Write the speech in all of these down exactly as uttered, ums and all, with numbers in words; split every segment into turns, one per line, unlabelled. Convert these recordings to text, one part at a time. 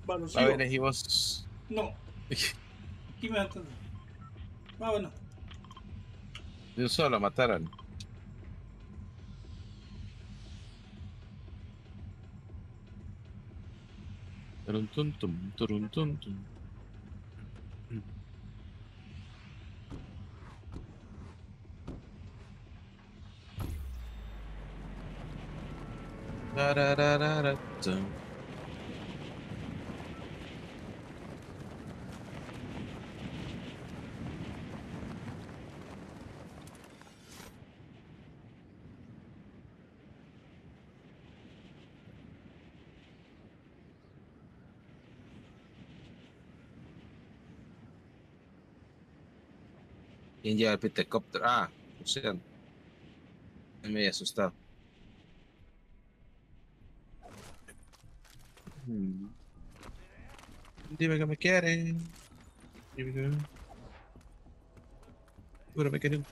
Bueno,
A ver,
sigo.
elegimos.
No. ¿Quién me va a entender? Ah, bueno.
De un solo mataron. Turun, tum, tum, turun, tum, tum. Tarararatum. ¿Quién lleva el pitecóptero? Ah, o sea, me había asustado. Hmm. Dime que me quieren. Dime que Seguro me quieren.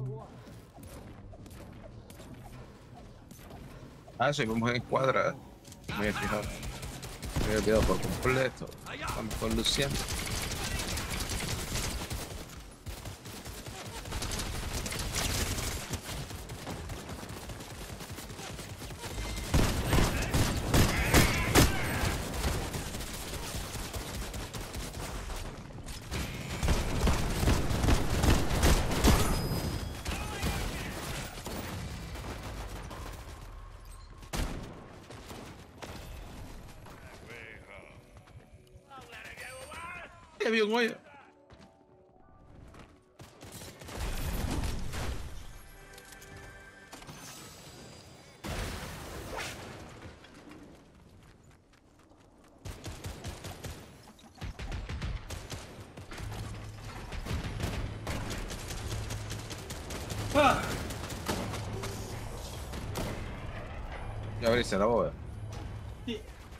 Ah, sí, vamos en escuadra. Me he fijado. Me he olvidado por completo. Vamos con Luciano. ¡Qué bien, güey!
¡Ah!
Ya abriste la boda.
Sí.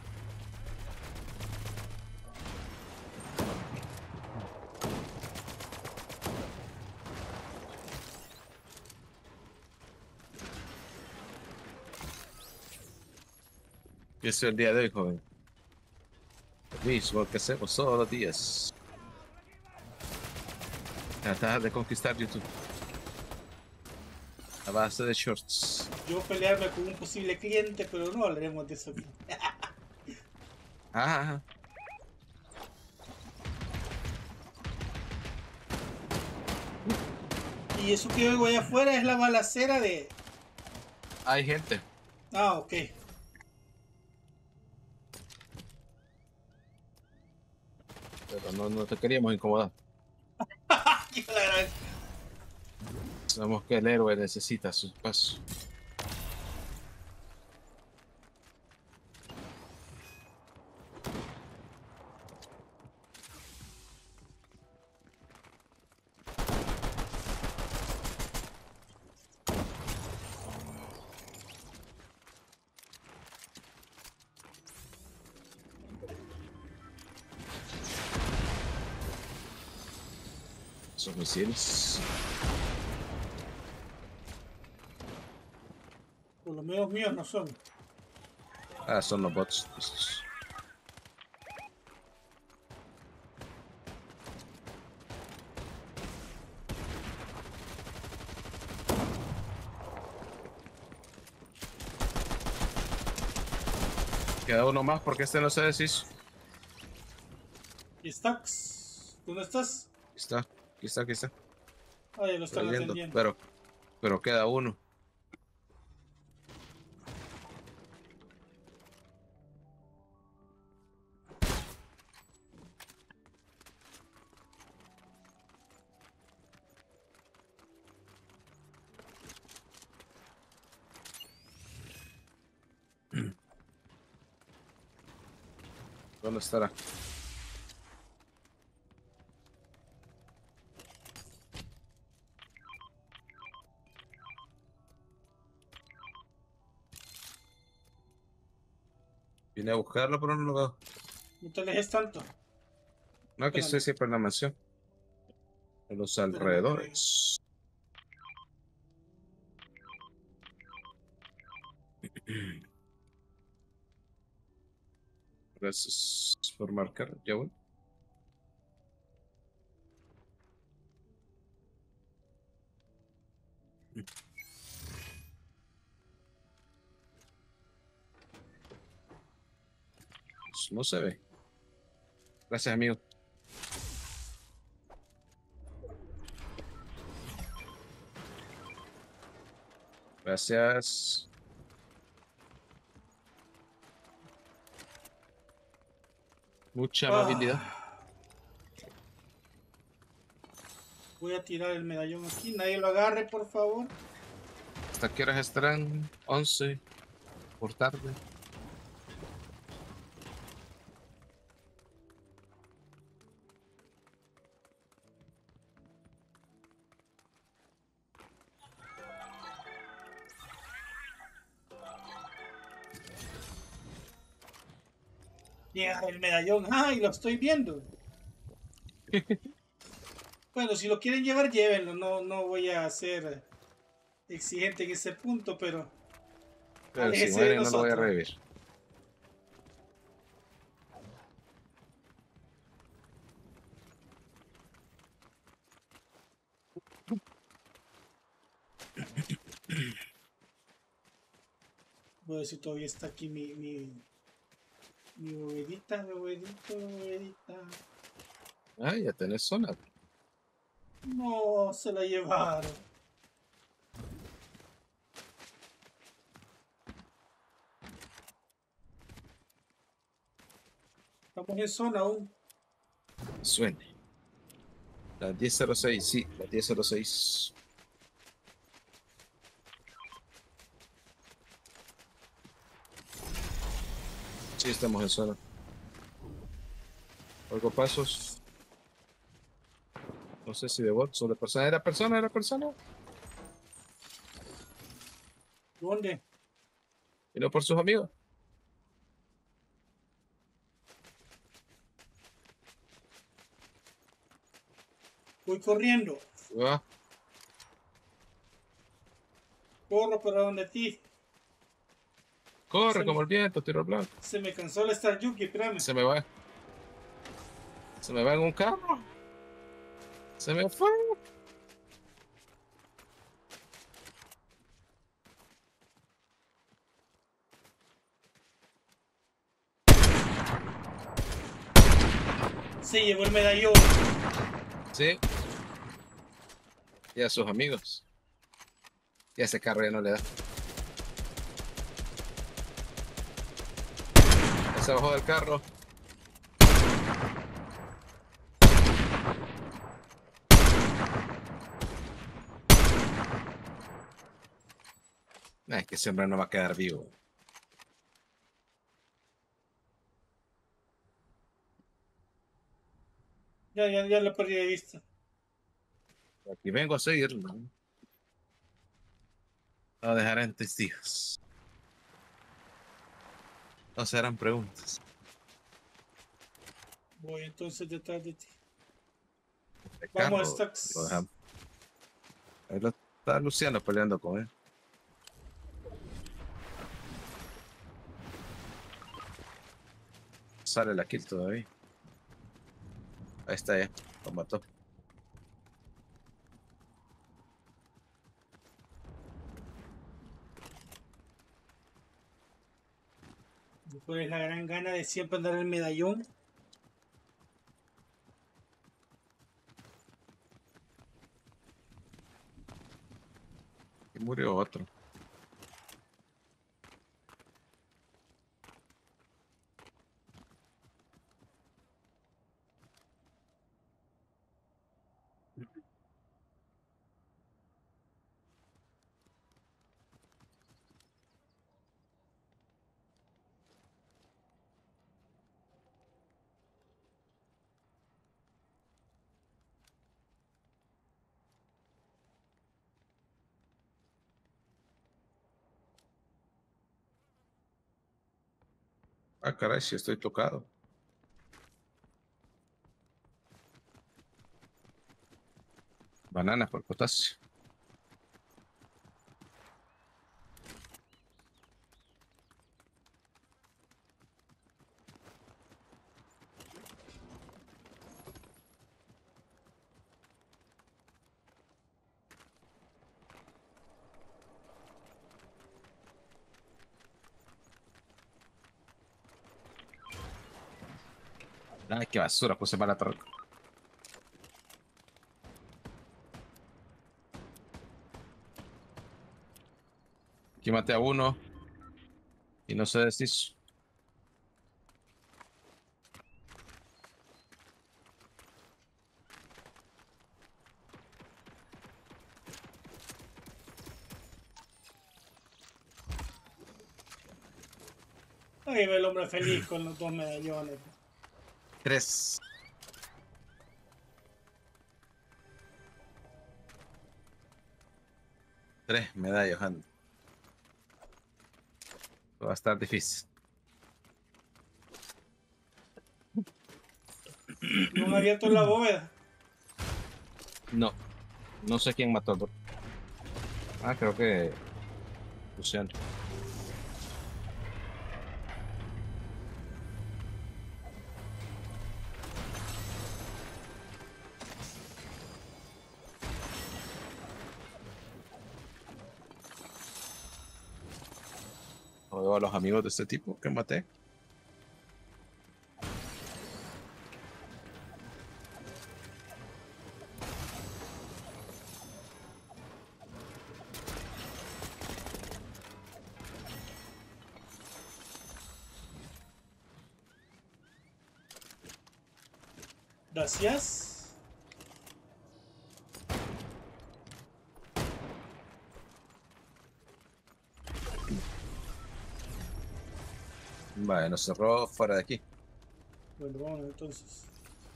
Y eso es el día de hoy, joven. Lo mismo que hacemos todos los días. Tratar de conquistar YouTube. A base de shorts.
Yo pelearme con un posible cliente, pero no hablaremos de eso aquí.
Ah,
Y eso que oigo allá afuera es la balacera de...
hay gente.
Ah, ok.
Pero no, no te queríamos incomodar.
Yo la gran-
Sabemos que el héroe necesita su paso. Esos misiles.
Por lo menos míos no son.
Ah, son los bots. Estos. Queda uno más porque este no se deshizo.
¿Y Stacks? ¿Dónde estás?
Aquí está, aquí está, aquí está.
Ah, ya lo están
Trayendo,
atendiendo.
pero, pero queda uno. ¿Dónde estará? Vine a buscarlo, pero no lo veo.
No te alejes tanto.
No, aquí estoy
Espérame,
siempre en la mansión. En los
espérame que me...
alrededores. Gracias por marcar. Ya voy. No se ve. Gracias, amigo. Gracias. Mucha amabilidad.
Ah, voy a tirar el medallón aquí. Nadie lo agarre, por favor.
¿Hasta qué horas estarán? once por tarde.
Llega el medallón. ¡Ay, lo estoy viendo! Bueno, si lo quieren llevar, llévenlo. No, no voy a ser exigente en ese punto, pero
Pero si
aléjese de
muere, no lo voy a
nosotros.
revivir.
Voy a ver si todavía está aquí mi, mi, mi bovedita, mi bovedita, mi bovedita.
Ah, ya tenés zona.
No, se la llevaron. Estamos en zona aún.
Suene. Las diez cero seis, sí, las diez cero seis. Sí, estamos en zona. Oigo pasos. No sé si de bot o de persona. ¿Era persona? ¿Era persona?
¿Dónde?
Y no por sus amigos.
Voy corriendo.
Ah,
Corro para donde ti.
corre
Se
como
me,
el viento, tiro blanco.
se me cansó el Star Yuki, espérame.
Se me va. Se me va en un carro. Se me fue.
Se llevó el medallón.
Sí. Y a sus amigos. Y a ese carro ya no le da. Ya se bajó del carro. Nah, es que ese hombre no va a quedar vivo.
Ya, ya, ya lo perdí de vista.
Aquí vengo a seguirlo. No a dejar en testigos. No serán preguntas.
Voy entonces detrás de ti.
El
Vamos a
carro lo
Stacks.
dejamos. Ahí lo está Luciano peleando con él. Sale la kill todavía. Ahí está ya. Lo mató.
Después la gran gana de siempre andar el medallón.
Y murió otro. Ah, caray, si estoy tocado. Bananas por potasio. Ay, qué basura, puse para la torre. Aquí maté a uno y no se deshizo.
Ahí ve el hombre feliz con los dos medallones.
Tres. Tres medallas, Andy. Va a estar difícil.
No han abierto la bóveda.
No, no sé quién mató a Doc. Ah, creo que Luciano. No veo a los amigos de este tipo que maté.
Gracias.
Vale, nos cerró fuera de aquí.
Bueno, vamos entonces.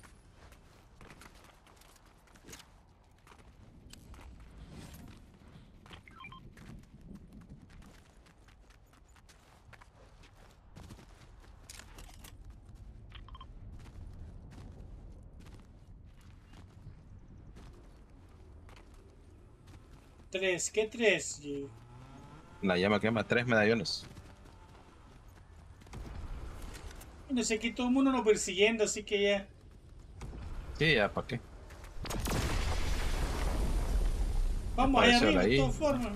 Tres, ¿qué tres? G?
La llama quema tres medallones.
No sé, aquí todo el mundo nos persiguiendo, así que ya.
Sí, ya, ¿para qué?
Vamos allá
Apareció
arriba, de
ahí.
todas formas.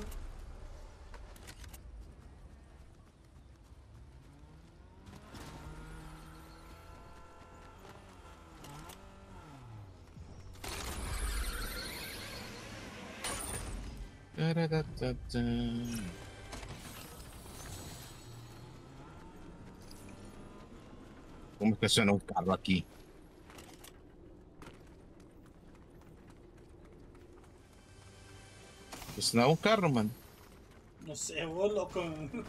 ¿Cómo es que suena un carro aquí? Suena un carro, man.
No sé, vos loco.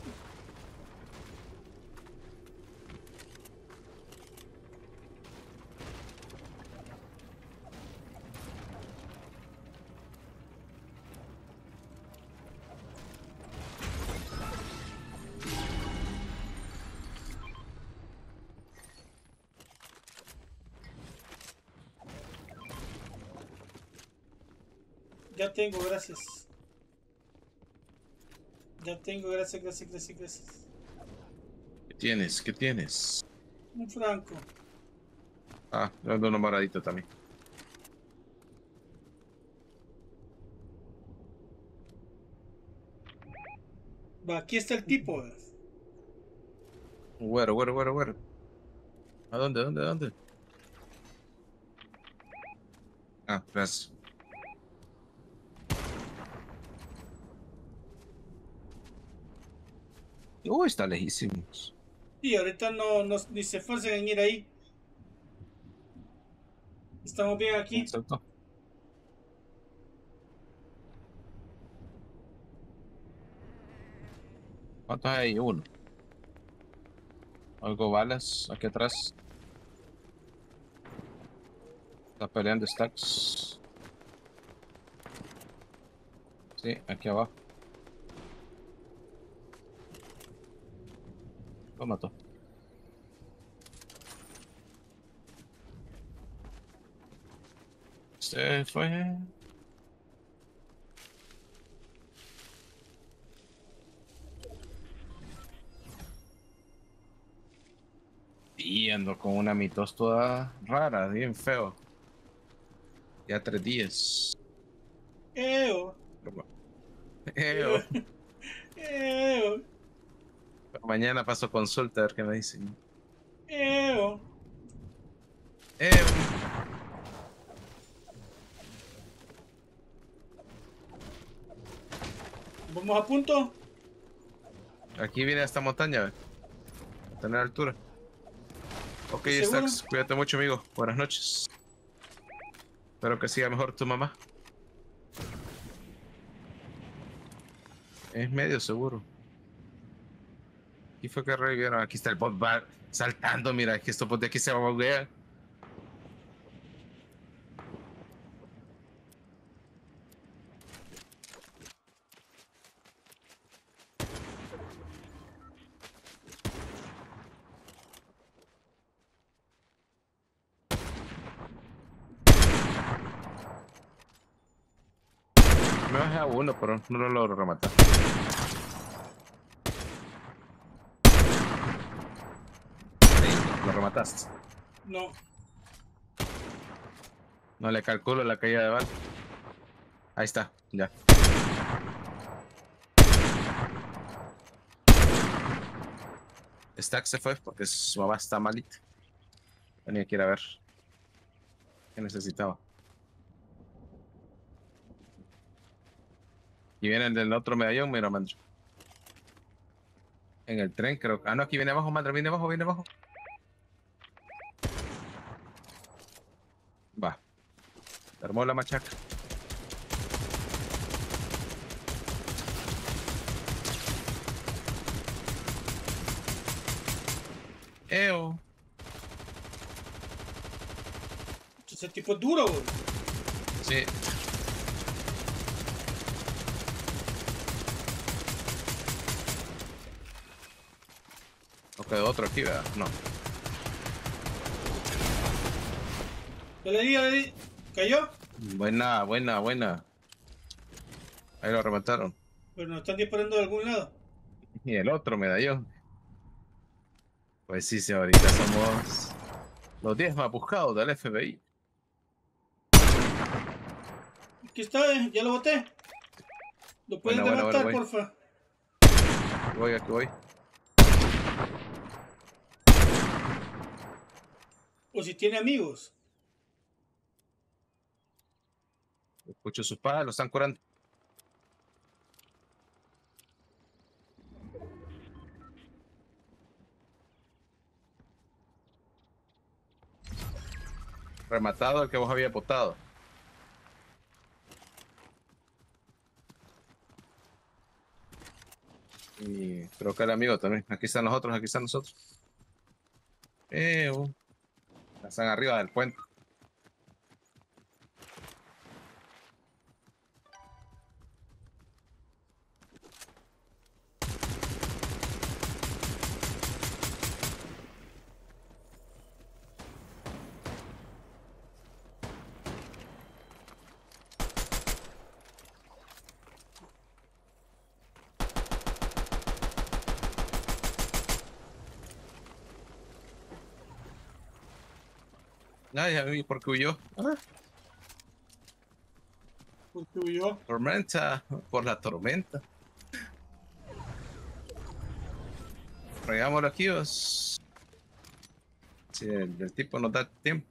Ya tengo, gracias. Ya tengo, gracias, gracias, gracias, gracias.
¿Qué tienes? ¿Qué tienes?
Un franco.
Ah, yo ando uno moradito también.
Va, aquí está el tipo. ¿Verdad?
Güero, güero, güero, güero. ¿A dónde, dónde, dónde? Ah, gracias. Uy, está lejísimos.
Y ahorita no, no ni se esfuercen en ir ahí. Estamos bien aquí.
Exacto. ¿Cuántos hay? Uno. Algo balas aquí atrás. Está peleando stacks. Sí, aquí abajo. Lo mató. Se fue. Y ando con una mitos toda rara, bien feo. Ya tres días.
Eo.
Eo.
Eo. Eo.
Mañana paso consulta a ver qué me dicen.
Eo. Estamos a punto.
Aquí viene esta montaña, ve. A tener altura. Ok,
¿Seguro?
Stacks, cuídate mucho, amigo. Buenas noches. Espero que siga mejor tu mamá. Es medio seguro. Aquí fue que revivieron. Aquí está el bot va saltando. Mira, es que estos bots de aquí se buguean. Me bajé a uno, pero no lo logro rematar. Sí, lo remataste.
No.
No le calculo la caída de bala. Ahí está, ya. Stack se fue porque su mamá está malita. Tenía que ir a ver qué necesitaba. Y viene el del otro medallón, mira, Mandro. En el tren, creo. Ah, no, aquí viene abajo, Mandro, viene abajo, viene abajo. Va. Se armó la machaca. Eo.
Ese tipo es duro, güey.
Sí. No quedó otro aquí, ¿verdad? No.
Ya le di, ya le di. ¿Cayó?
Buena, buena, buena. Ahí lo remataron.
Pero nos están disparando de algún lado.
Y el otro medallón. Pues sí, sí, ahorita somos los diez más buscados del F B I.
Aquí está, eh, ya lo boté. Lo pueden
Bueno, bueno, bueno,
levantar,
voy.
porfa.
Voy, aquí voy.
O si tiene amigos.
Escucho sus palas, lo están curando. Rematado el que vos habías botado. Y creo que el amigo también. Aquí están nosotros, aquí están nosotros. Eh, oh. Están arriba del puente. Ay, a mí, ¿por qué huyó? Ah,
Porque huyó.
tormenta, por la tormenta. Regámoslo aquí, os. Si el, el tipo nos da tiempo.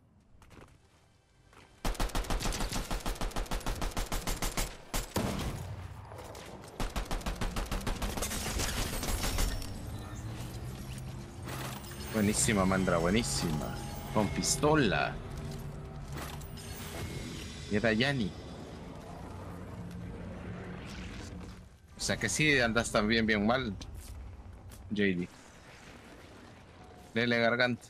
Buenísima, Mandra, buenísima. Con pistola. Y era Yanni. O sea que sí andas también bien mal, J D. Dele garganta.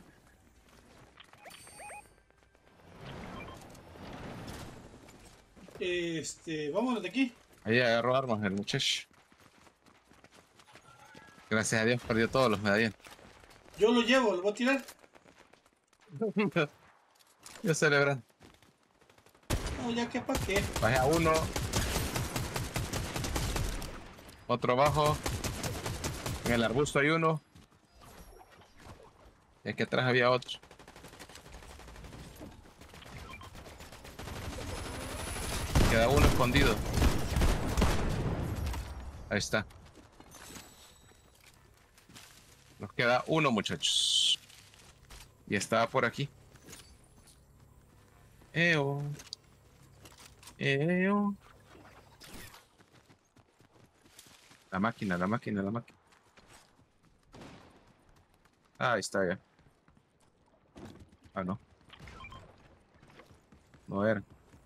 Este, vámonos de aquí.
Ahí agarró armas el muchacho. Gracias a Dios perdió todos los medallones.
Yo lo llevo, lo voy a tirar.
Yo celebrando.
No, ya que pa' qué.
Bajé a uno. Otro abajo. En el arbusto hay uno. Y aquí atrás había otro. Queda uno escondido. Ahí está. Nos queda uno, muchachos. Y estaba por aquí. Eo. Eo. La máquina, la máquina, la máquina. Ah, ahí está ya. Ah, no. No era.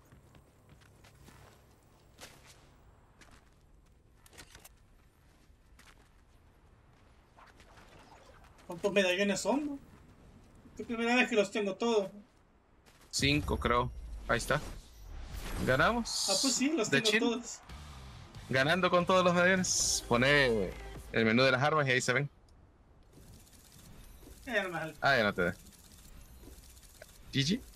¿Cuántos medallones son, no? Es primera vez que los tengo todos.
Cinco, creo. Ahí está.
Ah, pues
Ganamos.
sí, los
De
tengo
chill.
todos.
Ganando con todos los medallones. Pone el menú de las armas y ahí se ven.
Eh, normal.
Ah, ya no te da. G G.